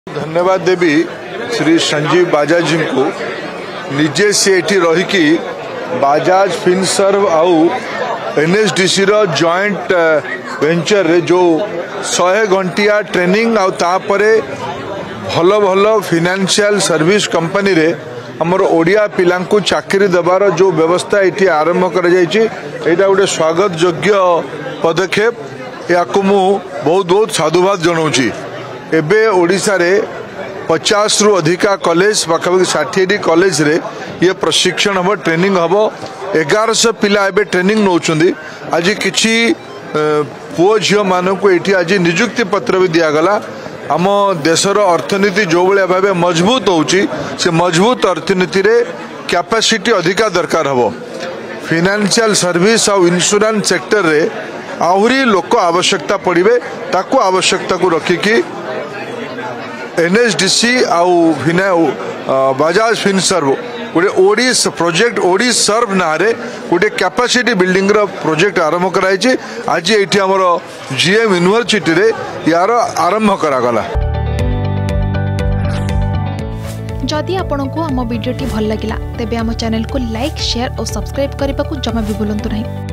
धन्यवाद देवी श्री संजीव बाजाज जी को निजे से एटी रहीकि बाजाज फिनसर्व आउ एनएसडीसी रो जॉइंट वेंचर रे जो 100 घंटिया ट्रेनिंग आउ तापरे भल भल फाइनेंशियल सर्विस कंपनी रे हमर ओडिया पिला को चाकरी देवार जो व्यवस्था ये आरंभ कर गोटे स्वागत योग्य पदक्षेप या बहुत बहुत साधुवाद जनाऊँगी। एबे ओडिशा रे 50 रु अधिका कॉलेज पाखापाखि 60 कॉलेज रे ये प्रशिक्षण हम ट्रेनिंग हम 1100 पिला एबे ट्रेनिंग नौचुंदी। आज किछि पुओ झियो मानन को एठी आज नियुक्ति पत्र भी दिया गला। आम देशर अर्थनीति जो भाया भाव मजबूत होउची से मजबूत अर्थनीति रे कैपेसिटी अधिका दरकार हबो। फाइनेंशियल सर्विस और इंश्योरेंस सेक्टर रे आहुरी लोक आवश्यकता पड़े ताकू आवश्यकता को रखिकी एनएसडीसी आउ बजाज फिनसर्व गोटे ओडिस प्रोजेक्ट ओडिस सर्व ना गोटे कैपेसिटी बिल्डिंग प्रोजेक्ट आरंभ कराई। आज ये आमर जीएम यूनिवर्सिटी रे यार आरंभ करागला। जदि आपंक आम भिडी भल लगा तेब आम चैनल को लाइक शेयर और सब्सक्राइब करने को जमा भी भूलु नहीं।